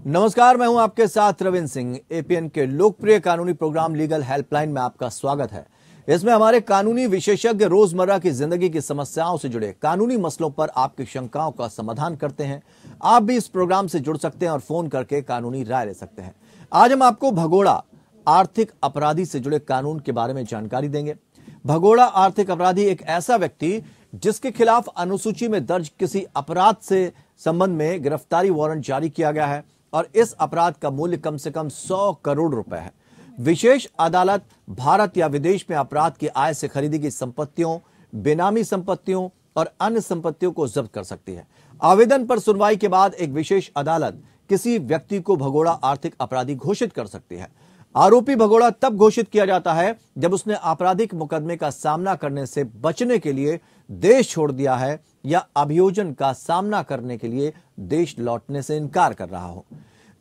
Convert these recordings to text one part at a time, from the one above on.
नमस्कार, मैं हूं आपके साथ रविंद्र सिंह। एपीएन के लोकप्रिय कानूनी प्रोग्राम लीगल हेल्पलाइन में आपका स्वागत है। इसमें हमारे कानूनी विशेषज्ञ रोजमर्रा की जिंदगी की समस्याओं से जुड़े कानूनी मसलों पर आपकी शंकाओं का समाधान करते हैं। आप भी इस प्रोग्राम से जुड़ सकते हैं और फोन करके कानूनी राय ले सकते हैं। आज हम आपको भगोड़ा आर्थिक अपराधी से जुड़े कानून के बारे में जानकारी देंगे। भगोड़ा आर्थिक अपराधी एक ऐसा व्यक्ति जिसके खिलाफ अनुसूची में दर्ज किसी अपराध से संबंध में गिरफ्तारी वारंट जारी किया गया है और इस अपराध का मूल्य कम से कम 100 करोड़ रुपए है। विशेष अदालत भारत या विदेश में अपराध की आय से खरीदी गई संपत्तियों, बेनामी संपत्तियों और अन्य संपत्तियों को जब्त कर सकती है। आवेदन पर सुनवाई के बाद एक विशेष अदालत किसी व्यक्ति को भगोड़ा आर्थिक अपराधी घोषित कर सकती है। आरोपी भगोड़ा तब घोषित किया जाता है जब उसने आपराधिक मुकदमे का सामना करने से बचने के लिए देश छोड़ दिया है या अभियोजन का सामना करने के लिए देश लौटने से इनकार कर रहा हो।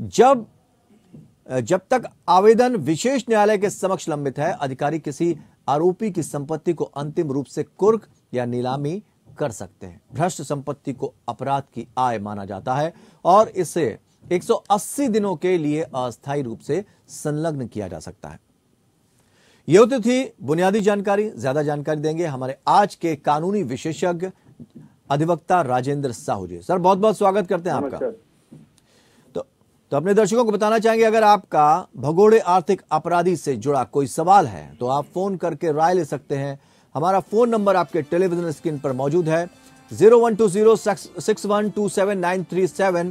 जब तक आवेदन विशेष न्यायालय के समक्ष लंबित है, अधिकारी किसी आरोपी की संपत्ति को अंतिम रूप से कुर्क या नीलामी कर सकते हैं। भ्रष्ट संपत्ति को अपराध की आय माना जाता है और इसे 180 दिनों के लिए अस्थायी रूप से संलग्न किया जा सकता है। यह होती थी बुनियादी जानकारी। ज्यादा जानकारी देंगे हमारे आज के कानूनी विशेषज्ञ अधिवक्ता राजेंद्र साहू जी। सर, बहुत बहुत स्वागत करते हैं आपका। तो अपने दर्शकों को बताना चाहेंगे, अगर आपका भगोड़े आर्थिक अपराधी से जुड़ा कोई सवाल है तो आप फोन करके राय ले सकते हैं। हमारा फोन नंबर आपके टेलीविजन स्क्रीन पर मौजूद है, 012061279337,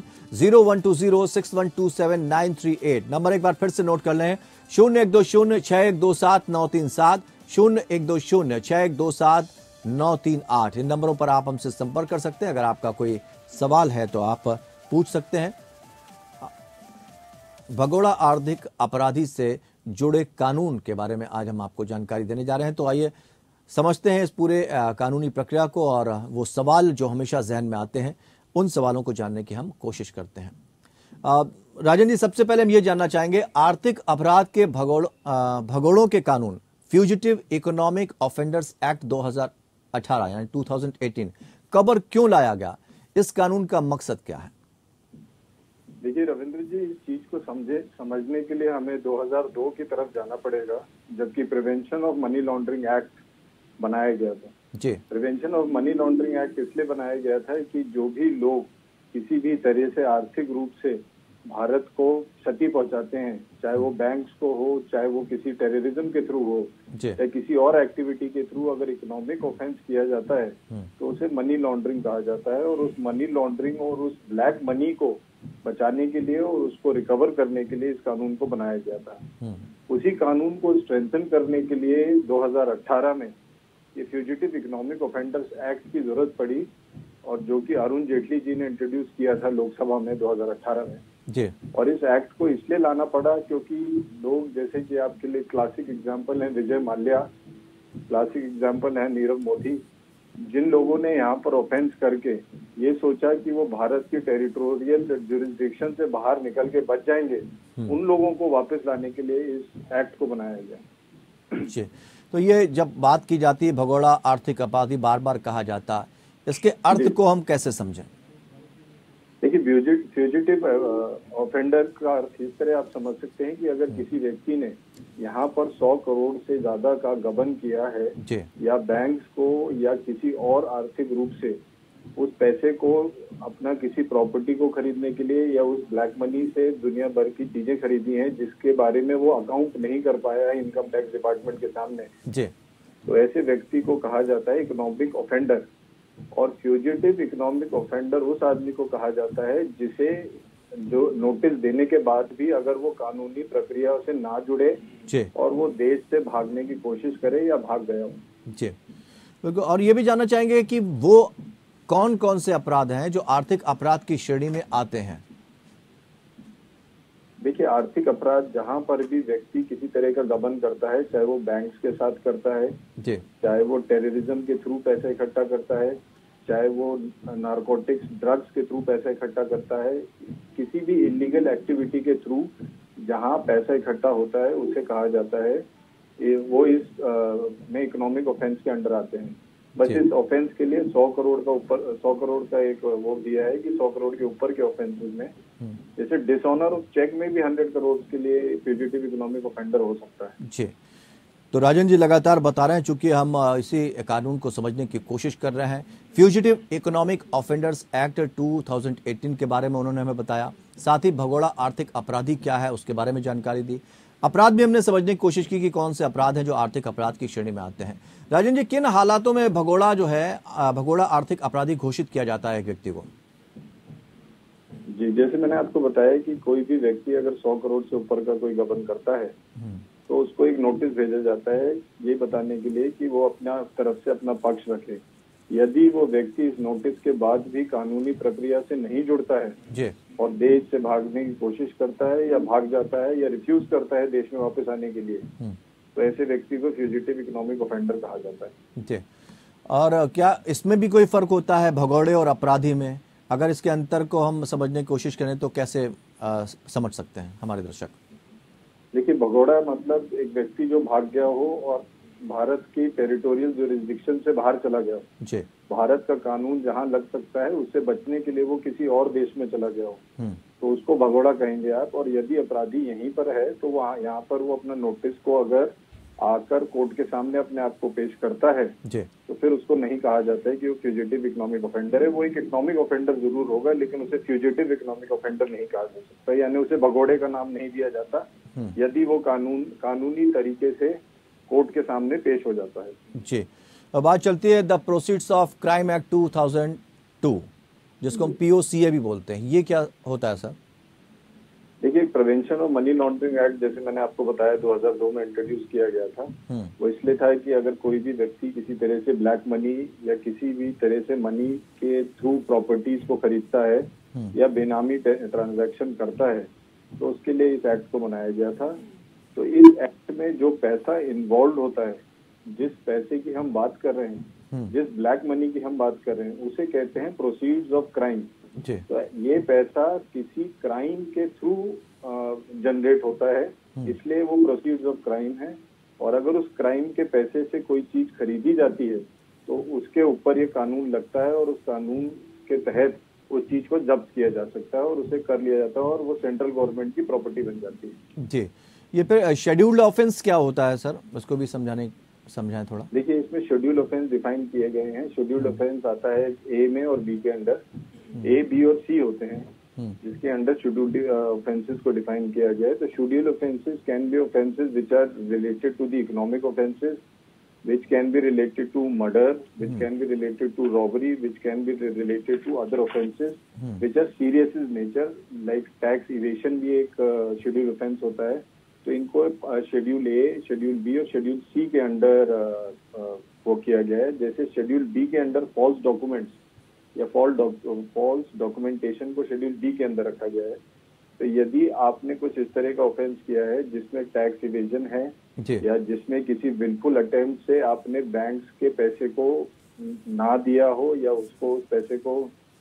012061279338। नंबर एक बार फिर से नोट कर लें, 012061279337, 012061279338। इन नंबरों पर आप हमसे संपर्क कर सकते हैं। अगर आपका कोई सवाल है तो आप पूछ सकते हैं। भगोड़ा आर्थिक अपराधी से जुड़े कानून के बारे में आज हम आपको जानकारी देने जा रहे हैं। तो आइए समझते हैं इस पूरे कानूनी प्रक्रिया को और वो सवाल जो हमेशा जहन में आते हैं, उन सवालों को जानने की हम कोशिश करते हैं। राजन जी, सबसे पहले हम ये जानना चाहेंगे, आर्थिक अपराध के भगोड़ों के कानून फ्यूजिटिव इकोनॉमिक ऑफेंडर्स एक्ट 2018 यानी 2018 कब और क्यों लाया गया? इस कानून का मकसद क्या है? देखिए रविंद्र जी, इस चीज को समझने के लिए हमें 2002 की तरफ जाना पड़ेगा, जबकि prevention of money laundering act बनाया गया था जी। Prevention of money laundering act इसलिए बनाया गया था कि जो भी लोग किसी भी तरह से आर्थिक रूप से भारत को क्षति पहुंचाते हैं, चाहे वो बैंक्स को हो, चाहे वो किसी टेररिज्म के थ्रू हो, चाहे किसी और एक्टिविटी के थ्रू अगर इकोनॉमिक ऑफेंस किया जाता है तो उसे मनी लॉन्ड्रिंग कहा जाता है। और उस मनी लॉन्ड्रिंग और उस ब्लैक मनी को बचाने के लिए और उसको रिकवर करने के लिए इस कानून को बनाया गया था। उसी कानून को स्ट्रेंथन करने के लिए 2018 में ये फ्यूजिटिव इकोनॉमिक ऑफेंडर्स एक्ट की जरूरत पड़ी, और जो कि अरुण जेटली जी ने इंट्रोड्यूस किया था लोकसभा में 2018 में जी। और इस एक्ट को इसलिए लाना पड़ा क्योंकि लोग, जैसे कि आपके लिए क्लासिक एग्जांपल है विजय माल्या, क्लासिक एग्जांपल है नीरव मोदी, जिन लोगों ने यहाँ पर ऑफेंस करके ये सोचा कि वो भारत की टेरिटोरियल जुरिस्डिक्शन से बाहर निकल के बच जाएंगे, उन लोगों को वापस लाने के लिए इस एक्ट को बनाया गया। जी। तो ये जब बात की जाती है भगोड़ा आर्थिक अपराधी बार बार कहा जाता है, इसके अर्थ को हम कैसे समझें? देखिए, फ्यूजिटिव ऑफेंडर का अर्थ इस तरह आप समझ सकते हैं कि अगर किसी व्यक्ति ने यहाँ पर 100 करोड़ से ज्यादा का गबन किया है या बैंक्स को या किसी और आर्थिक रूप से उस पैसे को अपना किसी प्रॉपर्टी को खरीदने के लिए या उस ब्लैक मनी से दुनिया भर की चीजें खरीदी हैं जिसके बारे में वो अकाउंट नहीं कर पाया है इनकम टैक्स डिपार्टमेंट के सामने जी, तो ऐसे व्यक्ति को कहा जाता है इकोनॉमिक ऑफेंडर। और फ्यूजिटिव इकोनॉमिक ऑफेंडर उस आदमी को कहा जाता है जिसे जो नोटिस देने के बाद भी अगर वो कानूनी प्रक्रिया से ना जुड़े और वो देश से भागने की कोशिश करे या भाग गया हो। जी, और ये भी जानना चाहेंगे कि वो कौन कौन से अपराध हैं जो आर्थिक अपराध की श्रेणी में आते हैं? देखिए, आर्थिक अपराध जहां पर भी व्यक्ति किसी तरह का गबन करता है, चाहे वो बैंक्स के साथ करता है जी, चाहे वो टेररिज्म के थ्रू पैसा इकट्ठा करता है, चाहे वो नारकोटिक्स ड्रग्स के थ्रू पैसा इकट्ठा करता है, किसी भी इलीगल एक्टिविटी के थ्रू जहां पैसा इकट्ठा होता है उसे कहा जाता है वो इस में इकोनॉमिक ऑफेंस के अंडर आते हैं। बस इस ऑफेंस के लिए 100 करोड़ का ऊपर 100 करोड़ का एक वो दिया है कि 100 करोड़ के ऊपर के ऑफेंसेस में, जैसे डिसऑनर ऑफ चेक में भी 100 करोड़ के लिए फ्यूजिटिव इकोनॉमिक ऑफेंडर हो सकता है। जी, तो राजन जी लगातार बता रहे हैं, चूंकि हम इसी कानून को समझने की कोशिश कर रहे हैं। फ्यूजिटिव इकोनॉमिक ऑफेंडर्स एक्ट 2018 के बारे में उन्होंने हमें बताया, साथ ही भगोड़ा आर्थिक अपराधी क्या है उसके बारे में जानकारी दी। अपराध भी हमने समझने की कोशिश की कि कौन से अपराध हैं जो आर्थिक अपराध की श्रेणी में आते हैं। राजन जी, किन हालातों में भगोड़ा जो है भगोड़ा आर्थिक अपराधी घोषित किया जाता है एक व्यक्ति को? जी, जैसे मैंने आपको बताया कि कोई भी व्यक्ति अगर 100 करोड़ से ऊपर का कोई गबन करता है तो उसको एक नोटिस भेजा जाता है ये बताने के लिए कि वो अपना तरफ से अपना पक्ष रखे। यदि वो व्यक्ति इस नोटिस के बाद भी कानूनी प्रक्रिया से नहीं जुड़ता है जी, और देश से भागने की कोशिश करता है या भाग जाता है या रिफ्यूज करता है देश में वापस आने के लिए, तो ऐसे व्यक्ति को फ्यूजिटिव इकोनॉमिक ऑफेंडर कहा जाता है। जी, और क्या इसमें भी कोई फर्क होता है भगोड़े और अपराधी में? अगर इसके अंतर को हम समझने की कोशिश करें तो कैसे समझ सकते हैं हमारे दर्शक? देखिए, भगोड़ा मतलब एक व्यक्ति जो भाग गया हो और भारत की टेरिटोरियल जुरिस्डिक्शन से बाहर चला गया हो। जी, भारत का कानून जहां लग सकता है उससे बचने के लिए वो किसी और देश में चला गया हो तो उसको भगोड़ा कहेंगे आप। और यदि अपराधी यहीं पर है तो वहाँ यहाँ पर वो अपना नोटिस को अगर आकर कोर्ट के सामने अपने आप को पेश करता है जी, तो फिर उसको नहीं कहा जाता है कि वो फ्यूजिटिव इकोनॉमिक ऑफेंडर है। वो एक इकोनॉमिक ऑफेंडर जरूर होगा लेकिन उसे फ्यूजिटिव इकोनॉमिक ऑफेंडर नहीं कहा जा सकता, यानी उसे भगोड़े का नाम नहीं दिया जाता यदि वो कानूनी तरीके से कोर्ट के सामने पेश हो जाता है। जी, अब बात चलती है the proceeds of crime act 2002, जिसको हम POCA भी बोलते हैं। ये क्या होता है सर? देखिए, prevention of money laundering act जैसे मैंने आपको बताया 2002 में इंट्रोड्यूस किया गया था। वो इसलिए था कि अगर कोई भी व्यक्ति किसी तरह से ब्लैक मनी या किसी भी तरह से मनी के थ्रू प्रॉपर्टीज को खरीदता है या बेनामी ट्रांजैक्शन करता है तो उसके लिए इस एक्ट को बनाया गया था। तो इस एक्ट में जो पैसा इन्वॉल्व होता है, जिस पैसे की हम बात कर रहे हैं, जिस ब्लैक मनी की हम बात कर रहे हैं, उसे कहते हैं प्रोसीड्स ऑफ क्राइम। तो ये पैसा किसी क्राइम के थ्रू जनरेट होता है, इसलिए वो प्रोसीड्स ऑफ क्राइम है। और अगर उस क्राइम के पैसे से कोई चीज खरीदी जाती है तो उसके ऊपर ये कानून लगता है और उस कानून के तहत उस चीज को जब्त किया जा सकता है और उसे कर लिया जाता है और वो सेंट्रल गवर्नमेंट की प्रॉपर्टी बन जाती है। जी, ये फिर शेड्यूल्ड ऑफेंस क्या होता है सर? उसको भी समझाएं थोड़ा। देखिए, इसमें शेड्यूल ऑफेंस डिफाइन किए गए हैं। शेड्यूल्ड ऑफेंस आता है ए में और बी के अंडर। A, B और C होते हैं जिसके अंडर शेड्यूल्ड ऑफेंसेस को डिफाइन किया गया है। तो scheduled offences can be offences which are related to the economic offences, which can be related to murder, which can be related to robbery, which can be related to other offenses which are serious in nature, like tax evasion भी एक schedule offence होता है। तो इनको schedule A, schedule B और schedule C के under वो किया गया है। जैसे शेड्यूल B के अंडर फॉल्स डॉक्यूमेंट्स या फॉल्स डॉक्यूमेंटेशन को शेड्यूल B के अंदर रखा गया है। तो यदि आपने कुछ इस तरह का ऑफेंस किया है जिसमें टैक्स इवेजन है या जिसमें किसी विलफुल अटेम्प्ट से आपने बैंक्स के पैसे को ना दिया हो या उसको उस पैसे को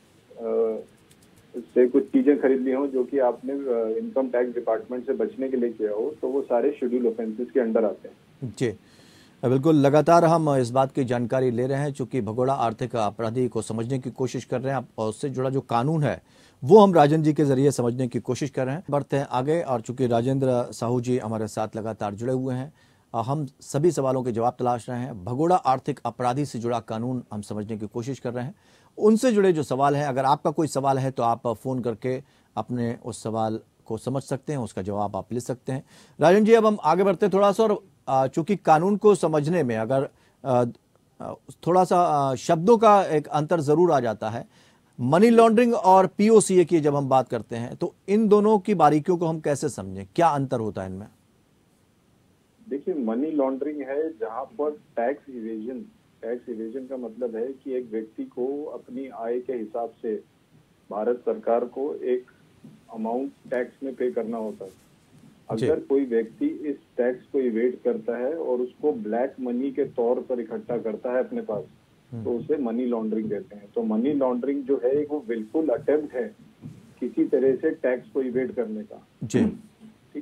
से कुछ चीजें खरीद ली हो जो कि आपने इनकम टैक्स डिपार्टमेंट से बचने के लिए किया हो, तो वो सारे शेड्यूल ऑफेंसेस के अंडर आते हैं। जी बिल्कुल, लगातार हम इस बात की जानकारी ले रहे हैं चूंकि भगोड़ा आर्थिक अपराधी को समझने की कोशिश कर रहे हैं और उससे जुड़ा जो कानून है वो हम राजन जी के जरिए समझने की कोशिश कर रहे हैं। बढ़ते हैं आगे, और चूंकि राजेंद्र साहू जी हमारे साथ लगातार जुड़े हुए हैं, हम सभी सवालों के जवाब तलाश रहे हैं। भगोड़ा आर्थिक अपराधी से जुड़ा कानून हम समझने की कोशिश कर रहे हैं। उनसे जुड़े जो सवाल हैं, अगर आपका कोई सवाल है तो आप फ़ोन करके अपने उस सवाल को समझ सकते हैं, उसका जवाब आप ले सकते हैं। राजन जी, अब हम आगे बढ़ते हैं थोड़ा सा, और चूंकि कानून को समझने में अगर थोड़ा सा शब्दों का एक अंतर ज़रूर आ जाता है। मनी लॉन्ड्रिंग और POCA की जब हम बात करते हैं तो इन दोनों की बारीकियों को हम कैसे समझें, क्या अंतर होता है इनमें? देखिए, मनी लॉन्ड्रिंग है जहां पर टैक्स इवेजन का मतलब है कि एक व्यक्ति को अपनी आय के हिसाब से भारत सरकार को एक अमाउंट टैक्स में पे करना होता है। अगर कोई व्यक्ति इस टैक्स को इवेड करता है और उसको ब्लैक मनी के तौर पर इकट्ठा करता है अपने पास, तो उसे मनी लॉन्ड्रिंग कहते हैं। तो मनी लॉन्ड्रिंग जो है वो बिल्कुल अटेम्प्ट है किसी तरह से टैक्स को इवेड करने का। ठीक है ना।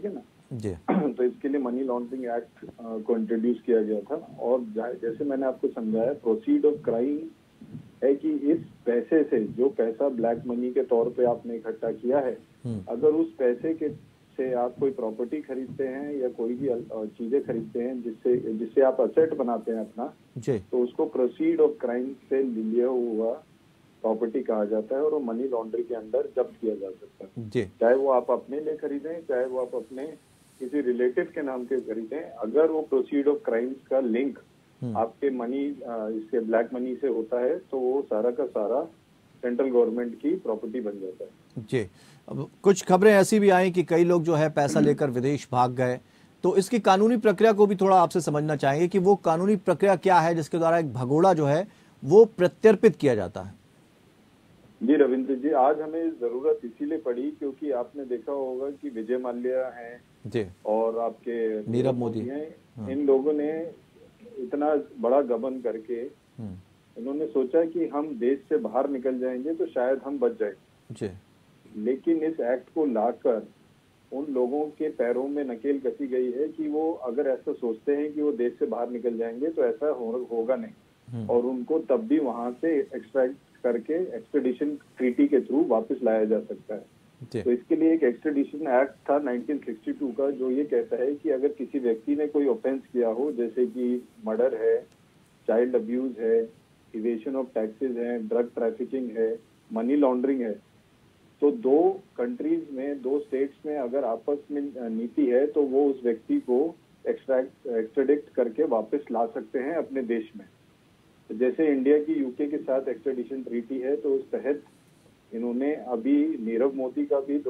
जी। तो इसके लिए मनी लॉन्ड्रिंग एक्ट को इंट्रोड्यूस किया गया था। और जैसे मैंने आपको समझाया, प्रोसीड ऑफ क्राइम है कि इस पैसे से, जो पैसा ब्लैक मनी के तौर पे आपने इकट्ठा किया है, अगर उस पैसे के से आप कोई प्रॉपर्टी खरीदते हैं या कोई भी चीजें खरीदते हैं जिससे आप असेट बनाते हैं अपना, तो उसको प्रोसीड ऑफ क्राइम से लिया हुआ प्रॉपर्टी कहा जाता है और वो मनी लॉन्ड्रिंग के अंदर जब्त किया जा सकता है। चाहे वो आप अपने लिए खरीदें, चाहे वो आप अपने किसी रिलेटिव के नाम के खरीदें, अगर वो प्रोसीड ऑफ क्राइम्स का लिंक आपके मनी, इसके ब्लैक मनी से होता है, तो वो सारा का सारा सेंट्रल गवर्नमेंट की प्रॉपर्टी बन जाता है। जी। अब कुछ खबरें ऐसी भी आई कि कई लोग जो है पैसा लेकर विदेश भाग गए, तो इसकी कानूनी प्रक्रिया को भी थोड़ा आपसे समझना चाहेंगे कि वो कानूनी प्रक्रिया क्या है जिसके द्वारा एक भगोड़ा जो है वो प्रत्यर्पित किया जाता है। जी रविंद्र जी, आज हमें जरूरत इसीलिए पड़ी क्योंकि आपने देखा होगा कि विजय माल्या हैं जी और आपके नीरव मोदी हैं, इन लोगों ने इतना बड़ा गबन करके इन्होंने सोचा कि हम देश से बाहर निकल जाएंगे तो शायद हम बच जाएंगे। लेकिन इस एक्ट को लाकर उन लोगों के पैरों में नकेल कसी गई है कि वो अगर ऐसा सोचते हैं कि वो देश से बाहर निकल जाएंगे तो ऐसा होगा नहीं, और उनको तब भी वहां से एक्सट्रैक्ट करके एक्सट्रेडिशन ट्रीटी के थ्रू वापस लाया जा सकता है। तो इसके लिए एक एक्सट्रेडिशन एक्ट था 1962 का, जो ये कहता है कि अगर किसी व्यक्ति ने कोई ऑफेंस किया हो, जैसे कि मर्डर है, चाइल्ड अब्यूज है, इवेशन ऑफ टैक्सेस है, ड्रग ट्रैफिकिंग है, मनी लॉन्ड्रिंग है, तो दो कंट्रीज में, दो स्टेट्स में अगर आपस में नीति है तो वो उस व्यक्ति को एक्सट्रेडिक्ट करके वापस ला सकते हैं अपने देश में। तो जैसे इंडिया की यूके के साथ एक्सट्रेडिशन ट्रीटी है, तो उस तहत इन्होंने अभी नीरव मोदी का भी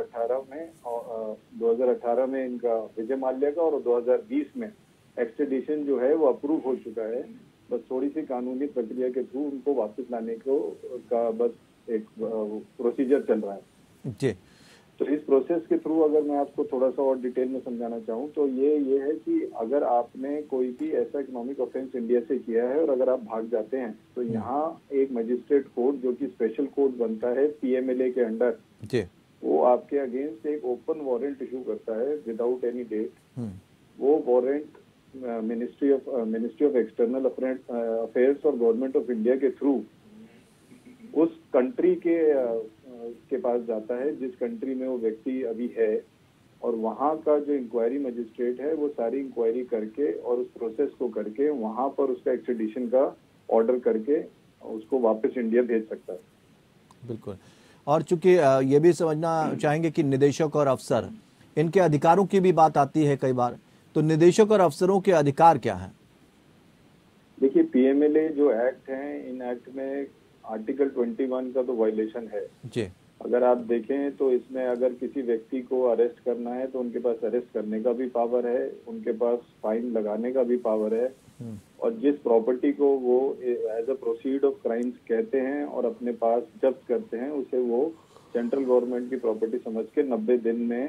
2018 में इनका, विजय माल्या का, और 2020 में एक्सट्रेडिशन जो है वो अप्रूव हो चुका है। बस थोड़ी सी कानूनी प्रक्रिया के थ्रू उनको वापस लाने को का बस एक प्रोसीजर चल रहा है जी। तो इस प्रोसेस के थ्रू अगर मैं आपको थोड़ा सा और डिटेल में समझाना चाहूँ तो ये है कि अगर आपने कोई भी ऐसा इकोनॉमिक ऑफेंस इंडिया से किया है और अगर आप भाग जाते हैं, तो यहाँ एक मजिस्ट्रेट कोर्ट, जो कि स्पेशल कोर्ट बनता है पीएमएलए के अंडर, वो आपके अगेंस्ट एक ओपन वारंट इशू करता है विदाउट एनी डेट। वो warrant ministry of external affairs और गवर्नमेंट ऑफ इंडिया के थ्रू उस कंट्री के पास जाता है जिस कंट्री में वो व्यक्ति अभी है, और वहाँ का जो इंक्वायरी मजिस्ट्रेट है वो सारी इंक्वायरी करके और उस प्रोसेस को करके वहाँ पर उसका एक्सट्रेडिशन का ऑर्डर करके उसको वापस इंडिया भेज सकता है। बिल्कुल। और चूंकि ये भी समझना चाहेंगे कि निदेशक और अफसर, इनके अधिकारों की भी बात आती है कई बार, तो निदेशक और अफसरों के अधिकार क्या हैं? देखिए, पीएमएलए जो एक्ट है, इन एक्ट में आर्टिकल 21 का तो वायलेशन है जी। अगर आप देखें तो इसमें अगर किसी व्यक्ति को अरेस्ट करना है तो उनके पास अरेस्ट करने का भी पावर है, उनके पास फाइन लगाने का भी पावर है, और जिस प्रॉपर्टी को वो as a proceed of crimes कहते हैं और अपने पास जब्त करते हैं, उसे वो सेंट्रल गवर्नमेंट की प्रॉपर्टी समझ के 90 दिन में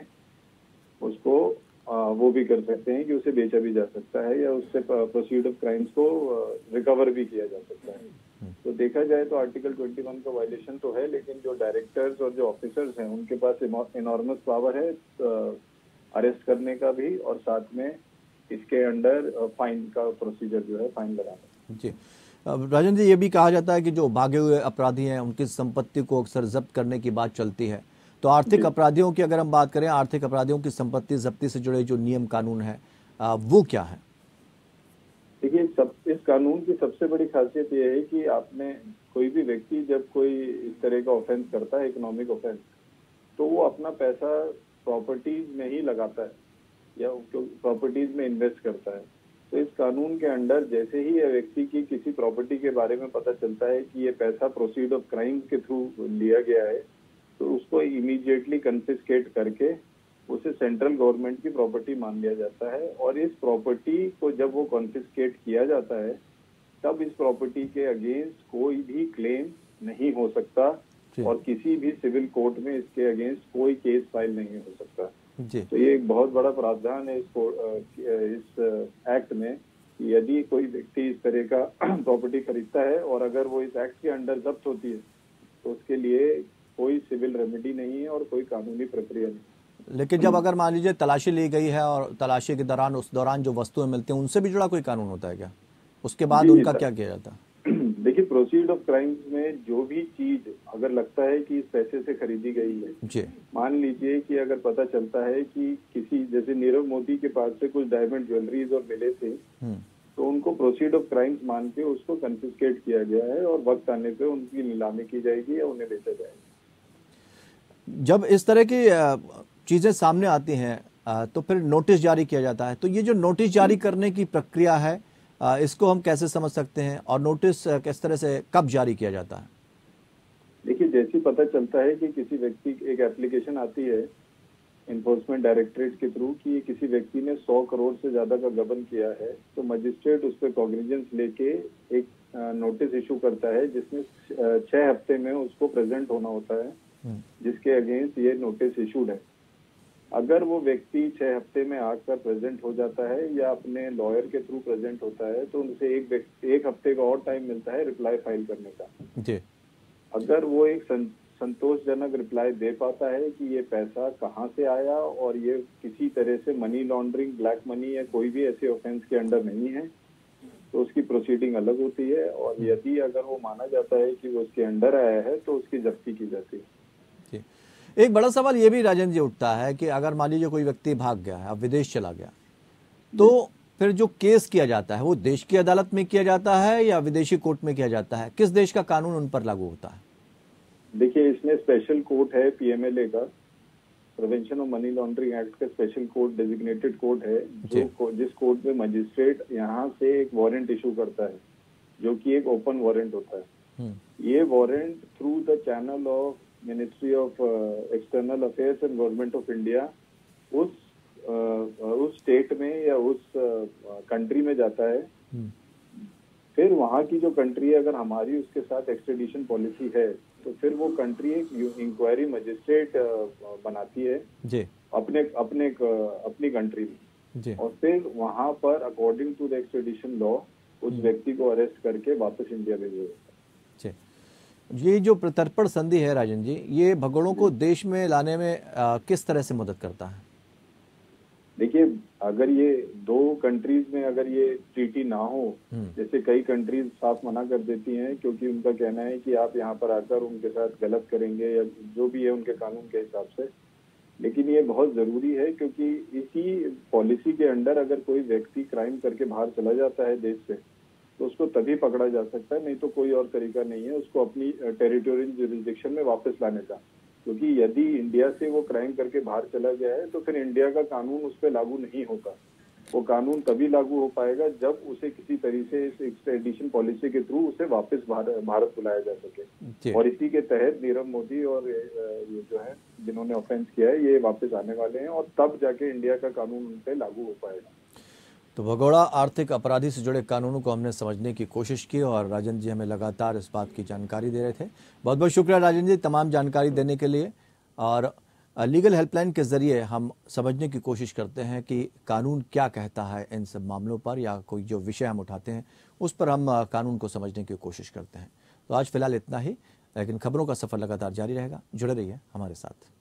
उसको वो भी कर सकते हैं कि उसे बेचा भी जा सकता है या उससे प्रोसीड ऑफ क्राइम्स को रिकवर भी किया जा सकता है। तो देखा जाए तो आर्टिकल 21 का वायलेशन तो है, लेकिन जो डायरेक्टर्स और जो ऑफिसर्स हैं उनके पास इनॉर्मस पावर है अरेस्ट करने का भी, और साथ में इसके अंडर फाइन का प्रोसीजर जो है, फाइन लगाना। जी। राजन जी, ये भी कहा जाता है कि जो भागे हुए अपराधी हैं उनकी संपत्ति को अक्सर जब्त करने की बात चलती है, तो आर्थिक अपराधियों की अगर हम बात करें, आर्थिक अपराधियों की संपत्ति जब्ती से जुड़े जो नियम कानून है वो क्या है? देखिए, इस कानून की सबसे बड़ी खासियत ये है कि आपने कोई भी व्यक्ति जब कोई इस तरह का ऑफेंस करता है, इकोनॉमिक ऑफेंस, तो वो अपना पैसा प्रॉपर्टीज में ही लगाता है या प्रॉपर्टीज में इन्वेस्ट करता है। तो इस कानून के अंडर जैसे ही यह व्यक्ति की किसी प्रॉपर्टी के बारे में पता चलता है कि ये पैसा प्रोसीड ऑफ क्राइम के थ्रू लिया गया है, तो उसको इमीडिएटली कन्फिस्केट करके उसे सेंट्रल गवर्नमेंट की प्रॉपर्टी मान लिया जाता है, और इस प्रॉपर्टी को जब वो कॉन्फिस्केट किया जाता है तब इस प्रॉपर्टी के अगेंस्ट कोई भी क्लेम नहीं हो सकता और किसी भी सिविल कोर्ट में इसके अगेंस्ट कोई केस फाइल नहीं हो सकता जी। तो ये एक बहुत बड़ा प्रावधान है इस एक्ट में कि यदि कोई व्यक्ति इस तरह का प्रॉपर्टी खरीदता है और अगर वो इस एक्ट के अंडर जब्त होती है तो उसके लिए कोई सिविल रेमेडी नहीं है और कोई कानूनी प्रक्रिया नहीं। लेकिन जब अगर मान लीजिए तलाशी ली गई है और तलाशी के दौरान उस दौरान जो वस्तुएं मिलती हैं उनसे भी जुड़ा कोई कानून होता है क्या? उसके बाद उनका क्या किया जाता है? देखिए, प्रोसीड ऑफ क्राइम्स में जो भी चीज अगर लगता है कि इस पैसे से खरीदी गई है जी, मान लीजिए कि अगर पता चलता है कि किसी जैसे नीरव मोदी के पास से कुछ डायमंड ज्वेलरीज और मिले थे, तो उनको प्रोसीड ऑफ क्राइम्स मान के उसको कंफिस्केट किया गया है और वक्त आने पे उनकी नीलामी की जाएगी या उन्हें बेचा जाएगा। जब इस तरह की चीजें सामने आती हैं तो फिर नोटिस जारी किया जाता है। तो ये जो नोटिस जारी करने की प्रक्रिया है इसको हम कैसे समझ सकते हैं और नोटिस किस तरह से कब जारी किया जाता है? देखिए, जैसे पता चलता है कि किसी व्यक्ति एक एप्लीकेशन आती है इन्फोर्समेंट डायरेक्टरेट के थ्रू कि किसी व्यक्ति ने 100 करोड़ से ज्यादा का गबन किया है, तो मजिस्ट्रेट उस पर कॉग्निजेंस लेके एक नोटिस इशू करता है जिसमें 6 हफ्ते में उसको प्रेजेंट होना होता है, जिसके अगेंस्ट ये नोटिस इशूड है। अगर वो व्यक्ति 6 हफ्ते में आकर प्रेजेंट हो जाता है या अपने लॉयर के थ्रू प्रेजेंट होता है, तो उनसे एक हफ्ते का और टाइम मिलता है रिप्लाई फाइल करने का। जी। अगर वो एक संतोषजनक रिप्लाई दे पाता है कि ये पैसा कहाँ से आया और ये किसी तरह से मनी लॉन्ड्रिंग, ब्लैक मनी या कोई भी ऐसे ऑफेंस के अंडर नहीं है, तो उसकी प्रोसीडिंग अलग होती है। और यदि अगर वो माना जाता है कि वो उसके अंडर आया है तो उसकी जब्ती की जाती है। एक बड़ा सवाल ये भी राजेंद्र जी उठता है कि अगर मान लीजिए कोई व्यक्ति भाग गया है, अब विदेश चला गया, तो फिर जो केस किया जाता है वो देश की अदालत में किया जाता है या विदेशी कोर्ट में किया जाता है? किस देश का कानून उन पर लागू होता है? देखिए, इसमें स्पेशल कोर्ट है पीएमएलए का, prevention of money laundering act का स्पेशल कोर्ट, डेजिग्नेटेड कोर्ट है, जिस कोर्ट में मजिस्ट्रेट यहाँ से एक वारंट इशू करता है, जो कि एक ओपन वारंट होता है। ये warrant through the channel of ministry of external affairs and government of India उस स्टेट में या उस कंट्री में जाता है। फिर वहाँ की जो कंट्री है, अगर हमारी उसके साथ एक्सट्रेडिशन पॉलिसी है, तो फिर वो कंट्री एक इंक्वायरी मजिस्ट्रेट बनाती है जी अपनी कंट्री में जी। और फिर वहाँ पर according to the extradition law उस व्यक्ति को अरेस्ट करके वापस इंडिया भेजा जाता है। ये जो प्रत्यर्पण संधि है राजन जी, ये भगोड़ों को देश में लाने में किस तरह से मदद करता है? देखिए, अगर ये दो कंट्रीज में अगर ये ट्रीटी ना हो, जैसे कई कंट्रीज साफ मना कर देती हैं क्योंकि उनका कहना है कि आप यहाँ पर आकर उनके साथ गलत करेंगे या जो भी है उनके कानून के हिसाब से, लेकिन ये बहुत जरूरी है क्योंकि इसी पॉलिसी के अंडर अगर कोई व्यक्ति क्राइम करके बाहर चला जाता है देश से, तो उसको तभी पकड़ा जा सकता है, नहीं तो कोई और तरीका नहीं है उसको अपनी टेरिटोरियल जुरिसडिक्शन में वापस लाने का। क्योंकि यदि इंडिया से वो क्राइम करके बाहर चला गया है तो फिर इंडिया का कानून उस पर लागू नहीं होता। वो कानून तभी लागू हो पाएगा जब उसे किसी तरीके से इस एक्सट्रेडिशन पॉलिसी के थ्रू उसे वापस भारत बुलाया जा सके। और इसी के तहत नीरव मोदी और ये जो है जिन्होंने ऑफेंस किया है ये वापस आने वाले हैं और तब जाके इंडिया का कानून उन पर लागू हो पाएगा। तो भगोड़ा आर्थिक अपराधी से जुड़े कानूनों को हमने समझने की कोशिश की और राजन जी हमें लगातार इस बात की जानकारी दे रहे थे। बहुत बहुत शुक्रिया राजन जी तमाम जानकारी देने के लिए। और लीगल हेल्पलाइन के जरिए हम समझने की कोशिश करते हैं कि कानून क्या कहता है इन सब मामलों पर, या कोई जो विषय हम उठाते हैं उस पर हम कानून को समझने की कोशिश करते हैं। तो आज फिलहाल इतना ही, लेकिन खबरों का सफर लगातार जारी रहेगा। जुड़े रहिए हमारे साथ।